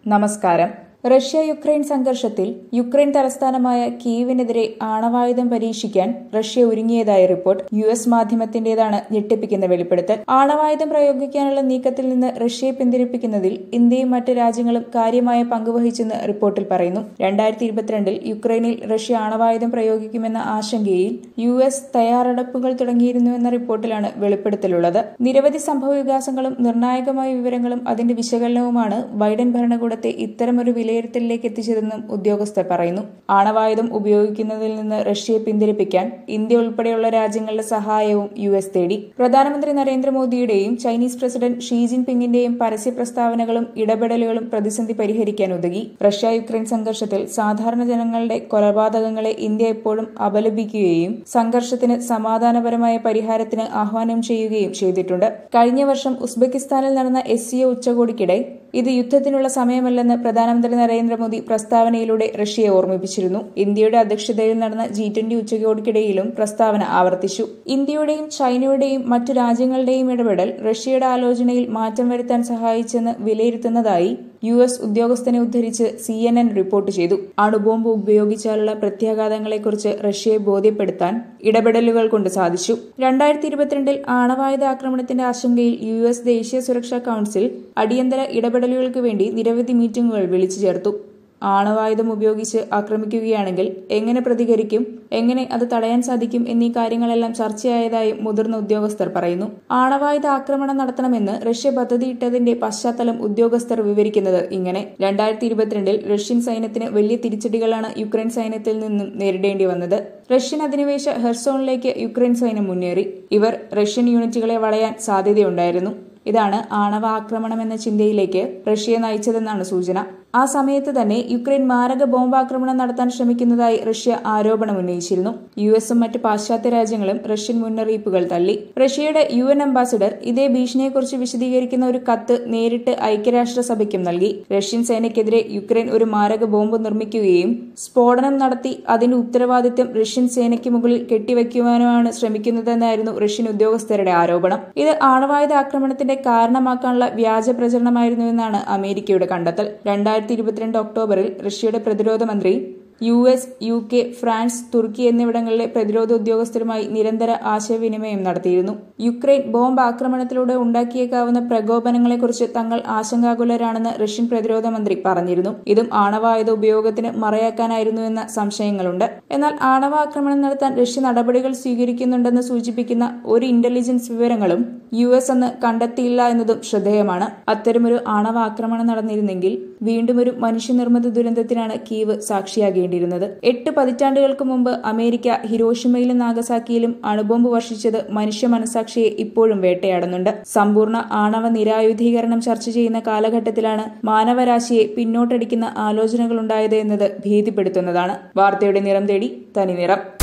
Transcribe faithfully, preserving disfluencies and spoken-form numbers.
നമസ്കാരം. Russia Ukraine സംഘർഷത്തിൽ Ukraine തലസ്ഥാനമായ കീവിനെതിരെ ആണവായുധം പരീക്ഷിക്കാൻ റഷ്യ ഒരുങ്ങിയതായി റിപ്പോർട്ട്. യു എസ് മാധ്യമത്തിന്റേതാണ് ഞെട്ടിപ്പിക്കുന്ന വെളിപ്പെടുത്തൽ. ആണവായുധം പ്രയോഗിക്കാനുള്ള നീക്കത്തിൽ നിന്ന് റഷ്യയെ പിന്തിരിപ്പിക്കുന്നതിൽ ഇന്ത്യയും മറ്റ് രാജ്യങ്ങളും കാര്യമായ പങ്കുവഹിച്ചെന്ന് റിപ്പോർട്ടിൽ പറയുന്നു. രണ്ടായിരത്തി ഇരുപത്തിരണ്ടിൽ യുക്രൈനിൽ റഷ്യ ആണവായുധം പ്രയോഗിക്കുമെന്ന ആശങ്കയിൽ യു എസ് തയ്യാറെടുപ്പുകൾ തുടങ്ങിയിരുന്നുവെന്ന റിപ്പോർട്ടിലാണ് വെളിപ്പെടുത്തലുള്ളത്. നിരവധി സംഭവവികാസങ്ങളും നിർണായകമായ വിവരങ്ങളും അതിന്റെ വിശകലനവുമാണ് ബൈഡൻ ഭരണകൂടത്തെ ഇത്തരമൊരു വിലയിരുത്തലിലേക്ക് എത്തിച്ചതെന്നും ഉദ്യോഗസ്ഥർ പറയുന്നു. ആണവായുധം ഉപയോഗിക്കുന്നതിൽ നിന്ന് റഷ്യയെ പിന്തിരിപ്പിക്കാൻ ഇന്ത്യ ഉൾപ്പെടെയുള്ള രാജ്യങ്ങളുടെ സഹായവും യു എസ് തേടി. പ്രധാനമന്ത്രി നരേന്ദ്രമോദിയുടെയും ചൈനീസ് പ്രസിഡന്റ് ഷീ ജിൻപിങ്ങിന്റെയും പരസ്യ പ്രസ്താവനകളും ഇടപെടലുകളും പ്രതിസന്ധി പരിഹരിക്കാൻ ഉതകി. റഷ്യ യുക്രൈൻ സംഘർഷത്തിൽ സാധാരണ ജനങ്ങളുടെ കൊലപാതകങ്ങളെ ഇന്ത്യ എപ്പോഴും അപലപിക്കുകയും സംഘർഷത്തിന് സമാധാനപരമായ പരിഹാരത്തിന് ആഹ്വാനം ചെയ്യുകയും ചെയ്തിട്ടുണ്ട്. കഴിഞ്ഞ വർഷം ഉസ്ബെക്കിസ്ഥാനിൽ നടന്ന എസ് സി ഒ ഉച്ചകോടിക്കിടെ ഇത് യുദ്ധത്തിനുള്ള സമയമല്ലെന്ന് പ്രധാനമന്ത്രി നരേന്ദ്രമോദി പ്രസ്താവനയിലൂടെ റഷ്യയെ ഓർമ്മിപ്പിച്ചിരുന്നു. ഇന്ത്യയുടെ അധ്യക്ഷതയിൽ നടന്ന ജി ട്വന്റി ഉച്ചകോടിക്കിടയിലും പ്രസ്താവന ആവർത്തിച്ചു. ഇന്ത്യയുടെയും ചൈനയുടെയും മറ്റു രാജ്യങ്ങളുടെയും ഇടപെടൽ റഷ്യയുടെ ആലോചനയിൽ മാറ്റം വരുത്താൻ സഹായിച്ചെന്ന് വിലയിരുത്തുന്നതായി യു എസ് ഉദ്യോഗസ്ഥനെ ഉദ്ധരിച്ച് സി എൻ എൻ റിപ്പോർട്ട് ചെയ്തു. അണുബോംബ് ഉപയോഗിച്ചാലുള്ള പ്രത്യാഘാതങ്ങളെക്കുറിച്ച് റഷ്യയെ ബോധ്യപ്പെടുത്താൻ ഇടപെടലുകൾ കൊണ്ട് സാധിച്ചു. രണ്ടായിരത്തി ഇരുപത്തിരണ്ടിൽ ആണവായുധ ആക്രമണത്തിന്റെ ആശങ്കയിൽ യു എസ് ദേശീയ സുരക്ഷാ കൌൺസിൽ അടിയന്തര ഇടപെടലുകൾക്ക് വേണ്ടി നിരവധി മീറ്റിംഗുകൾ വിളിച്ചു ചേർത്തു. ആണവായുധം ഉപയോഗിച്ച് ആക്രമിക്കുകയാണെങ്കിൽ എങ്ങനെ പ്രതികരിക്കും, എങ്ങനെ അത് തടയാൻ സാധിക്കും എന്നീ കാര്യങ്ങളെല്ലാം ചർച്ചയായതായും മുതിർന്ന ഉദ്യോഗസ്ഥർ പറയുന്നു. ആണവായുധ ആക്രമണം നടത്തണമെന്ന് റഷ്യ പദ്ധതിയിട്ടതിന്റെ പശ്ചാത്തലം ഉദ്യോഗസ്ഥർ വിവരിക്കുന്നത് ഇങ്ങനെ. രണ്ടായിരത്തി ഇരുപത്തിരണ്ടിൽ റഷ്യൻ സൈന്യത്തിന് വലിയ തിരിച്ചടികളാണ് യുക്രൈൻ സൈന്യത്തിൽ നിന്നും നേരിടേണ്ടി വന്നത്. റഷ്യൻ അധിനിവേശ ഹെർസോണിലേക്ക് യുക്രൈൻ സൈന്യം മുന്നേറി. ഇവർ റഷ്യൻ യൂണിറ്റുകളെ വളയാൻ സാധ്യതയുണ്ടായിരുന്നു. ഇതാണ് ആണവ ആക്രമണം എന്ന ചിന്തയിലേക്ക് റഷ്യയെ നയിച്ചതെന്നാണ് സൂചന. ആ സമയത്ത് തന്നെ യുക്രൈൻ മാരക ബോംബാക്രമണം നടത്താൻ ശ്രമിക്കുന്നതായി റഷ്യ ആരോപണം ഉന്നയിച്ചിരുന്നു. യു എസും മറ്റ് പാശ്ചാത്യ രാജ്യങ്ങളും റഷ്യൻ മുന്നറിയിപ്പുകൾ തള്ളി. റഷ്യയുടെ യു എൻ അംബാസിഡർ ഇതേ ഭീഷണിയെക്കുറിച്ച് വിശദീകരിക്കുന്ന ഒരു കത്ത് നേരിട്ട് ഐക്യരാഷ്ട്രസഭയ്ക്കും നൽകി. റഷ്യൻ സേനയ്ക്കെതിരെ യുക്രൈൻ ഒരു മാരക ബോംബ് നിർമ്മിക്കുകയും സ്ഫോടനം നടത്തി അതിന്റെ ഉത്തരവാദിത്തം റഷ്യൻ സേനയ്ക്ക് മുകളിൽ കെട്ടിവയ്ക്കുവാനുമാണ് ശ്രമിക്കുന്നതെന്നായിരുന്നു റഷ്യൻ ഉദ്യോഗസ്ഥരുടെ ആരോപണം. ഇത് ആണവായുധ ആക്രമണത്തിന്റെ കാരണമാക്കാനുള്ള വ്യാജ പ്രചരണമായിരുന്നുവെന്നാണ് അമേരിക്കയുടെ കണ്ടെത്തൽ. രണ്ടായിരത്തി ഇരുപത്തിരണ്ട് ഒക്ടോബറിൽ റഷ്യയുടെ പ്രതിരോധ മന്ത്രി U S, U K, France, തുർക്കി എന്നിവിടങ്ങളിലെ പ്രതിരോധ ഉദ്യോഗസ്ഥരുമായി നിരന്തര ആശയവിനിമയം നടത്തിയിരുന്നു. യുക്രൈൻ ബോംബ് ആക്രമണത്തിലൂടെ ഉണ്ടാക്കിയേക്കാവുന്ന പ്രകോപനങ്ങളെക്കുറിച്ച് തങ്ങൾ ആശങ്കാകുലരാണെന്ന് റഷ്യൻ പ്രതിരോധ മന്ത്രി പറഞ്ഞിരുന്നു. ഇതും ആണവായുധ ഉപയോഗത്തിന് മറയാക്കാനായിരുന്നുവെന്ന സംശയങ്ങളുണ്ട്. എന്നാൽ ആണവാക്രമണം നടത്താൻ റഷ്യ നടപടികൾ സ്വീകരിക്കുന്നുണ്ടെന്ന് സൂചിപ്പിക്കുന്ന ഒരു ഇന്റലിജൻസ് വിവരങ്ങളും യു എസ് അന്ന് കണ്ടെത്തിയില്ല എന്നതും ശ്രദ്ധേയമാണ്. അത്തരമൊരു ആണവാക്രമണം നടന്നിരുന്നെങ്കിൽ വീണ്ടും ഒരു മനുഷ്യനിർമ്മിത ദുരന്തത്തിനാണ് കീവ് സാക്ഷിയാകേണ്ടത്. എട്ട് പതിറ്റാണ്ടുകൾക്ക് മുമ്പ് അമേരിക്ക ഹിരോഷിമയിലും നാഗസാക്കിയിലും അണുബോംബ് വർഷിച്ചത് മനുഷ്യ മനസാക്ഷിയെ ഇപ്പോഴും വേട്ടയാടുന്നുണ്ട്. സമ്പൂർണ്ണ ആണവ നിരായുധീകരണം ചർച്ച ചെയ്യുന്ന കാലഘട്ടത്തിലാണ് മാനവരാശിയെ പിന്നോട്ടടിക്കുന്ന ആലോചനകളുണ്ടായത് എന്നത് ഭീതിപ്പെടുത്തുന്നതാണ്. വാർത്തയുടെ നിറം തേടി തനി നിറം.